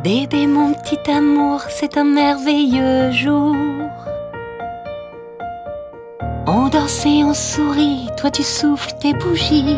Bébé, mon petit amour, c'est un merveilleux jour. On danse et on sourit, toi tu souffles tes bougies.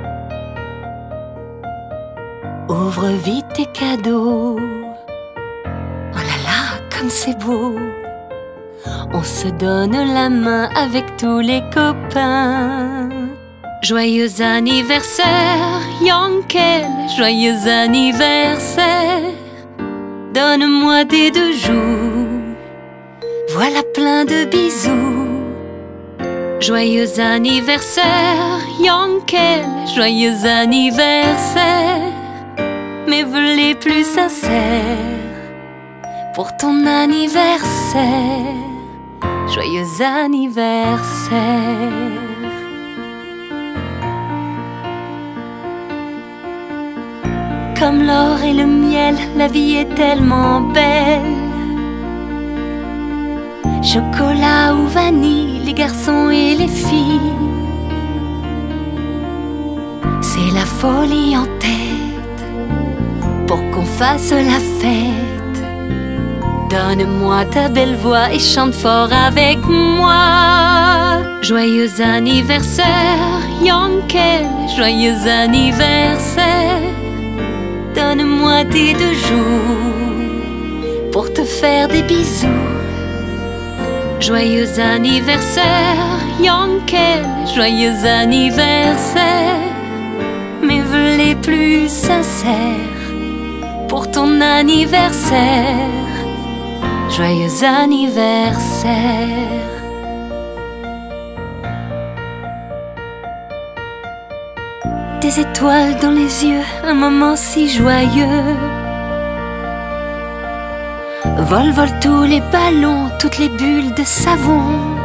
Ouvre vite tes cadeaux. Oh là là, comme c'est beau. On se donne la main avec tous les copains. Joyeux anniversaire, Yankel, joyeux anniversaire. Donne-moi des 2 jours, voilà plein de bisous. Joyeux anniversaire, Yankel, joyeux anniversaire. Mes vœux les plus sincères pour ton anniversaire. Joyeux anniversaire. Comme l'or et le miel, la vie est tellement belle. Chocolat ou vanille, les garçons et les filles. C'est la folie en tête pour qu'on fasse la fête. Donne-moi ta belle voix et chante fort avec moi. Joyeux anniversaire, Yankel, joyeux anniversaire. Donne-moi tes 2 jours pour te faire des bisous. Joyeux anniversaire, Yankel, joyeux anniversaire. Mes vœux les plus sincères pour ton anniversaire. Joyeux anniversaire. Des étoiles dans les yeux, un moment si joyeux. Vol, vol tous les ballons, toutes les bulles de savon.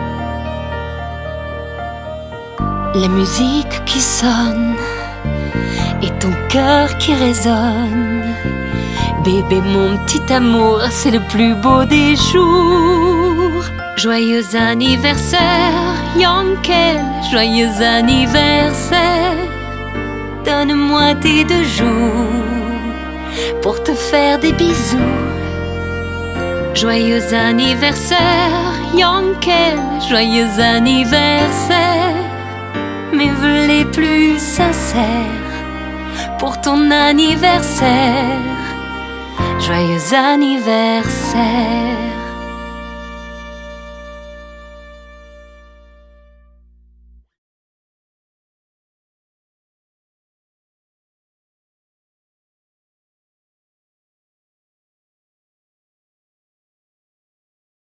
La musique qui sonne et ton cœur qui résonne. Bébé, mon petit amour, c'est le plus beau des jours. Joyeux anniversaire, Yankel, joyeux anniversaire. Donne-moi tes 2 jours pour te faire des bisous. Joyeux anniversaire, Yankel, joyeux anniversaire. Mes vœux les plus sincères pour ton anniversaire. Joyeux anniversaire.